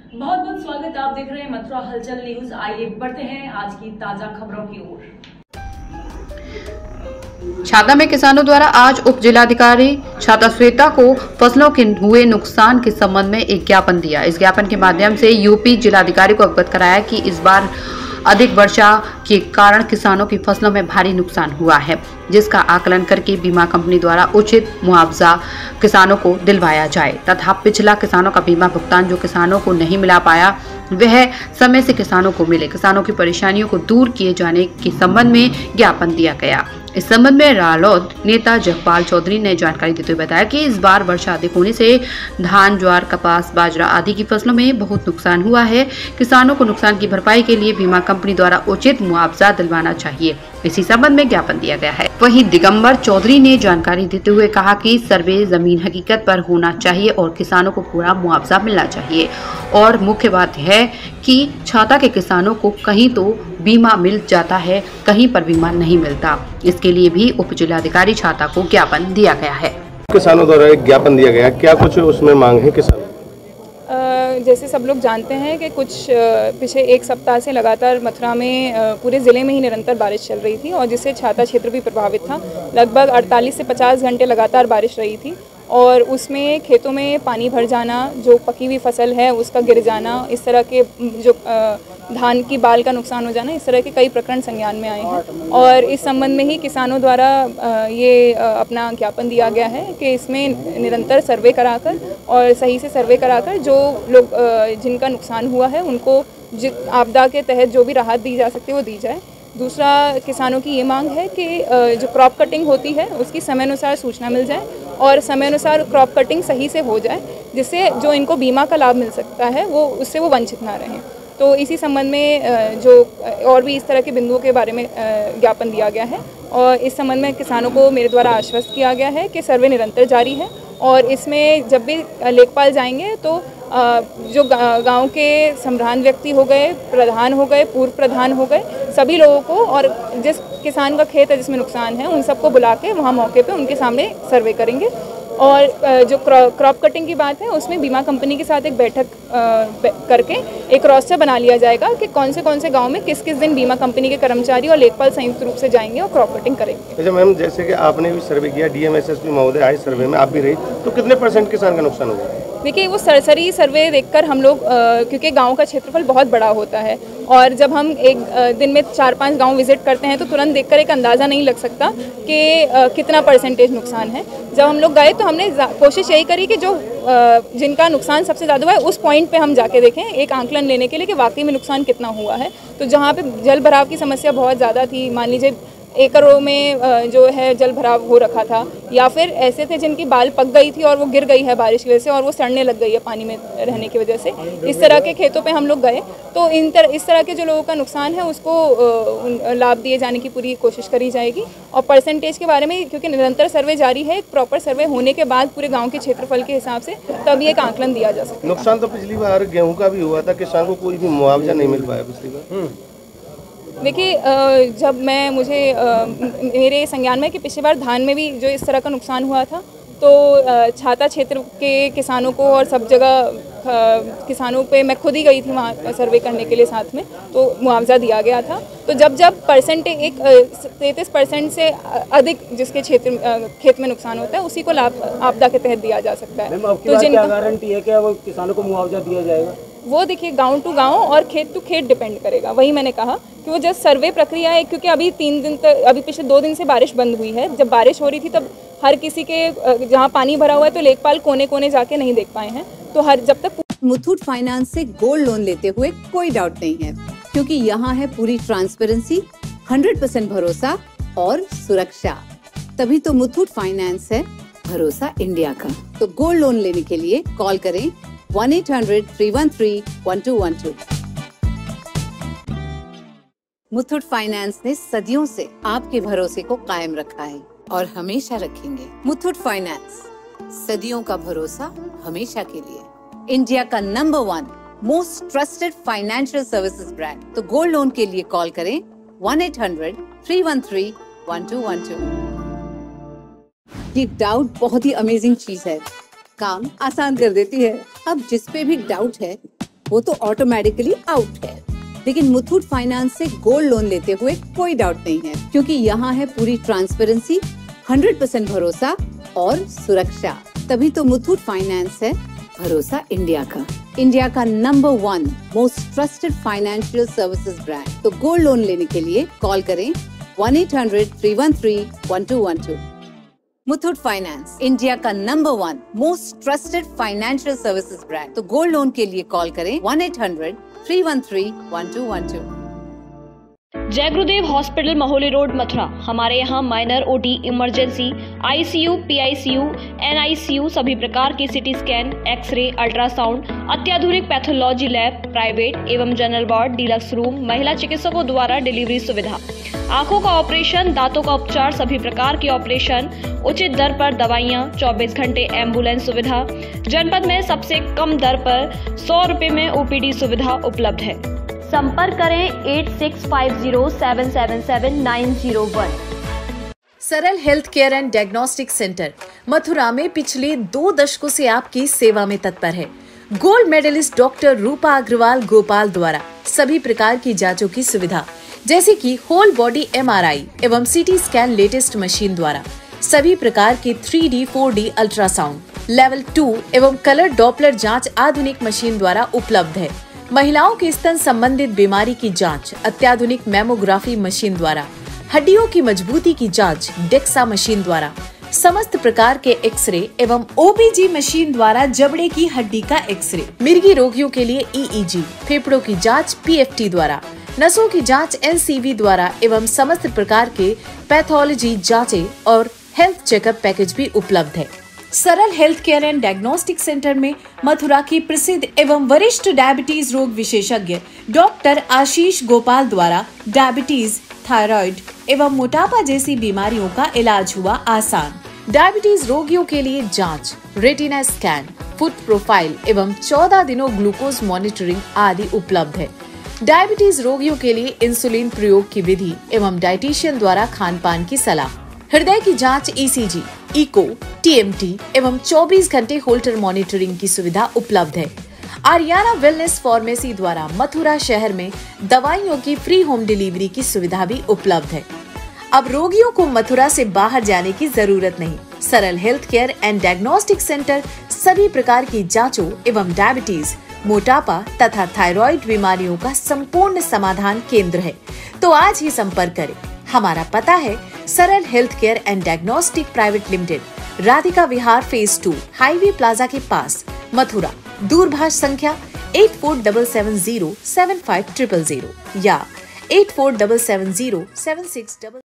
बहुत बहुत स्वागत। आप देख रहे हैं मथुरा हलचल न्यूज। आइए बढ़ते हैं आज की ताजा खबरों की ओर। छाता में किसानों द्वारा आज उप जिलाधिकारी छाता श्वेता को फसलों के हुए नुकसान के संबंध में एक ज्ञापन दिया। इस ज्ञापन के माध्यम से यूपी जिलाधिकारी को अवगत कराया कि इस बार अधिक वर्षा के कारण किसानों की फसलों में भारी नुकसान हुआ है, जिसका आकलन करके बीमा कंपनी द्वारा उचित मुआवजा किसानों को दिलवाया जाए तथा पिछला किसानों का बीमा भुगतान जो किसानों को नहीं मिला पाया वह समय से किसानों को मिले। किसानों की परेशानियों को दूर किए जाने के संबंध में ज्ञापन दिया गया। इस संबंध में रालोद नेता जगपाल चौधरी ने जानकारी देते हुए बताया कि इस बार वर्षा अधिक होने से धान, ज्वार, कपास, बाजरा आदि की फसलों में बहुत नुकसान हुआ है। किसानों को नुकसान की भरपाई के लिए बीमा कंपनी द्वारा उचित मुआवजा दिलवाना चाहिए। इसी संबंध में ज्ञापन दिया गया है। वहीं दिगंबर चौधरी ने जानकारी देते हुए कहा कि सर्वे जमीन हकीकत पर होना चाहिए और किसानों को पूरा मुआवजा मिलना चाहिए। और मुख्य बात है कि छाता के किसानों को कहीं तो बीमा मिल जाता है, कहीं पर बीमा नहीं मिलता। इसके लिए भी उप जिलाधिकारी छाता को ज्ञापन दिया गया है। किसानों द्वारा एक ज्ञापन दिया गया, क्या कुछ उसमें मांग है किसान? जैसे सब लोग जानते हैं कि कुछ पिछले एक सप्ताह से लगातार मथुरा में पूरे ज़िले में ही निरंतर बारिश चल रही थी और जिससे छाता क्षेत्र भी प्रभावित था। लगभग 48 से 50 घंटे लगातार बारिश रही थी और उसमें खेतों में पानी भर जाना, जो पकी हुई फसल है उसका गिर जाना, इस तरह के जो धान की बाल का नुकसान हो जाना, इस तरह के कई प्रकरण संज्ञान में आए हैं। और इस संबंध में ही किसानों द्वारा ये अपना ज्ञापन दिया गया है कि इसमें निरंतर सर्वे कराकर और सही से सर्वे कराकर जो लोग जिनका नुकसान हुआ है उनको आपदा के तहत जो भी राहत दी जा सकती है वो दी जाए। दूसरा, किसानों की ये मांग है कि जो क्रॉप कटिंग होती है उसकी समयानुसार सूचना मिल जाए और समयानुसार क्रॉप कटिंग सही से हो जाए, जिससे जो इनको बीमा का लाभ मिल सकता है वो उससे वो वंचित ना रहें। तो इसी संबंध में जो और भी इस तरह के बिंदुओं के बारे में ज्ञापन दिया गया है और इस संबंध में किसानों को मेरे द्वारा आश्वस्त किया गया है कि सर्वे निरंतर जारी है और इसमें जब भी लेखपाल जाएंगे तो जो गांव के सम्रान व्यक्ति हो गए, प्रधान हो गए, पूर्व प्रधान हो गए, सभी लोगों को और जिस किसान का खेत है जिसमें नुकसान है उन सबको बुला के वहाँ मौके पे उनके सामने सर्वे करेंगे। और जो क्रॉप कटिंग की बात है उसमें बीमा कंपनी के साथ एक बैठक करके एक रोस्टर बना लिया जाएगा कि कौन से गांव में किस किस दिन बीमा कंपनी के कर्मचारी और लेखपाल संयुक्त रूप से जाएंगे और क्रॉप कटिंग करेंगे। अच्छा मैम, जैसे कि आपने भी सर्वे किया, डीएमएसएसपी महोदय आए सर्वे में, आप भी रही, तो कितने % किसान का नुकसान हुआ? देखिए, वो सरसरी सर्वे देखकर हम लोग क्योंकि गांव का क्षेत्रफल बहुत बड़ा होता है और जब हम एक दिन में 4-5 गांव विजिट करते हैं तो तुरंत देखकर एक अंदाज़ा नहीं लग सकता कि कितना % नुकसान है। जब हम लोग गए तो हमने कोशिश यही करी कि जो जिनका नुकसान सबसे ज़्यादा हुआ है उस पॉइंट पे हम जाके देखें एक आंकलन लेने के लिए कि वाकई में नुकसान कितना हुआ है। तो जहाँ पे जल भराव की समस्या बहुत ज़्यादा थी, मान लीजिए एकड़ों में जो है जल भराव हो रखा था, या फिर ऐसे थे जिनकी बाल पक गई थी और वो गिर गई है बारिश की वजह से और वो सड़ने लग गई है पानी में रहने की वजह से, इस तरह के खेतों पे हम लोग गए तो इस तरह के जो लोगों का नुकसान है उसको लाभ दिए जाने की पूरी कोशिश करी जाएगी। और % के बारे में क्योंकि निरंतर सर्वे जारी है, एक प्रॉपर सर्वे होने के बाद पूरे गाँव के क्षेत्रफल के हिसाब से तभी एक आंकलन दिया जा सकता है। नुकसान तो पिछली बार गेहूँ का भी हुआ था, किसान को कोई भी मुआवजा नहीं मिल पाया पिछली बार। देखिए, जब मुझे मेरे संज्ञान में कि पिछली बार धान में भी जो इस तरह का नुकसान हुआ था तो छाता क्षेत्र के किसानों को और सब जगह किसानों पे मैं खुद ही गई थी वहाँ सर्वे करने के लिए साथ में, तो मुआवजा दिया गया था। तो जब 33% से अधिक जिसके खेत में नुकसान होता है उसी को लाभ आपदा के तहत दिया जा सकता है। तो जिनका गारंटी है कि वो किसानों को मुआवजा दिया जाएगा, वो देखिए गांव टू गांव और खेत टू खेत डिपेंड करेगा। वही मैंने कहा कि वो जस्ट सर्वे प्रक्रिया है, क्योंकि अभी 3 दिन तक, अभी पिछले 2 दिन से बारिश बंद हुई है। जब बारिश हो रही थी तब हर किसी के जहाँ पानी भरा हुआ है तो लेखपाल कोने कोने जाके नहीं देख पाए हैं। तो जब तक मुथूट फाइनेंस से गोल्ड लोन लेते हुए कोई डाउट नहीं है, क्योंकि यहाँ है पूरी ट्रांसपेरेंसी, 100% भरोसा और सुरक्षा। तभी तो मुथूट फाइनेंस है भरोसा इंडिया का। तो गोल्ड लोन लेने के लिए कॉल करें 1-800-313-1212। मुथूट फाइनेंस ने सदियों से आपके भरोसे को कायम रखा है और हमेशा रखेंगे। मुथूट फाइनेंस, सदियों का भरोसा हमेशा के लिए। इंडिया का number 1 most trusted financial services brand. तो गोल्ड लोन के लिए कॉल करें 1-800-313-1212। ये डाउट बहुत ही अमेजिंग चीज है, काम आसान कर देती है। अब जिस पे भी डाउट है वो तो ऑटोमेटिकली आउट है। लेकिन मुथूट फाइनेंस से गोल्ड लोन लेते हुए कोई डाउट नहीं है, क्योंकि यहाँ है पूरी ट्रांसपेरेंसी, 100% भरोसा और सुरक्षा। तभी तो मुथूट फाइनेंस है भरोसा इंडिया का, इंडिया का number 1 most trusted financial services brand. तो गोल्ड लोन लेने के लिए कॉल करें 1-800-313-1212। मुथूट फाइनेंस, इंडिया का number 1 most trusted financial services brand. तो गोल्ड लोन के लिए कॉल करें 1-800-313-1212। जय गुरुदेव हॉस्पिटल महोली रोड मथुरा। हमारे यहाँ minor OT, emergency, ICU, PICU, NICU, सभी प्रकार के सीटी स्कैन, एक्सरे, अल्ट्रासाउंड, अत्याधुनिक पैथोलॉजी लैब, प्राइवेट एवं जनरल वार्ड, डीलक्स रूम, महिला चिकित्सकों द्वारा डिलीवरी सुविधा, आंखों का ऑपरेशन, दांतों का उपचार, सभी प्रकार के ऑपरेशन, उचित दर पर दवाइयाँ, 24 घंटे एम्बुलेंस सुविधा। जनपद में सबसे कम दर पर 100 रुपए में ओपीडी सुविधा उपलब्ध है। संपर्क करें 8650777901। Saral health care and diagnostic centre Mathura में पिछले 2 दशकों से आपकी सेवा में तत्पर है। Gold medalist doctor Rupa Agarwal Gopal द्वारा सभी प्रकार की जांचों की सुविधा, जैसे कि होल बॉडी MRI एवं सीटी स्कैन लेटेस्ट मशीन द्वारा, सभी प्रकार के 3D 4D अल्ट्रासाउंड, लेवल 2 एवं कलर डॉपलर जांच आधुनिक मशीन द्वारा उपलब्ध है। महिलाओं के स्तन संबंधित बीमारी की जांच अत्याधुनिक मेमोग्राफी मशीन द्वारा, हड्डियों की मजबूती की जांच डेक्सा मशीन द्वारा, समस्त प्रकार के एक्सरे एवं OBG मशीन द्वारा जबड़े की हड्डी का एक्सरे, मिर्गी रोगियों के लिए EEG, फेफड़ों की जांच PFT द्वारा, नसों की जांच NCV द्वारा एवं समस्त प्रकार के पैथोलॉजी जांचें और हेल्थ चेकअप पैकेज भी उपलब्ध है। Saral health care and diagnostic centre में मथुरा की प्रसिद्ध एवं वरिष्ठ डायबिटीज रोग विशेषज्ञ डॉक्टर आशीष गोपाल द्वारा डायबिटीज, थायराइड एवं मोटापा जैसी बीमारियों का इलाज हुआ आसान। डायबिटीज रोगियों के लिए जांच, रेटिना स्कैन, फुट प्रोफाइल एवं 14 दिनों ग्लूकोज मॉनिटरिंग आदि उपलब्ध है। डायबिटीज रोगियों के लिए इंसुलिन प्रयोग की विधि एवं डाइटिशियन द्वारा खान पान की सलाह, हृदय की जांच, ECG, इको, TMT एवं 24 घंटे होल्टर मॉनिटरिंग की सुविधा उपलब्ध है। आर्याना वेलनेस फार्मेसी द्वारा मथुरा शहर में दवाइयों की फ्री होम डिलीवरी की सुविधा भी उपलब्ध है। अब रोगियों को मथुरा से बाहर जाने की जरूरत नहीं। Saral health care and diagnostic centre सभी प्रकार की जांचों एवं डायबिटीज, मोटापा तथा थायराइड बीमारियों का संपूर्ण समाधान केंद्र है। तो आज ही संपर्क करें। हमारा पता है Saral health care and diagnostic private limited, Radhika Vihar phase 2, highway plaza के पास, मथुरा। दूरभाष संख्या 8477075000 या 8477076000।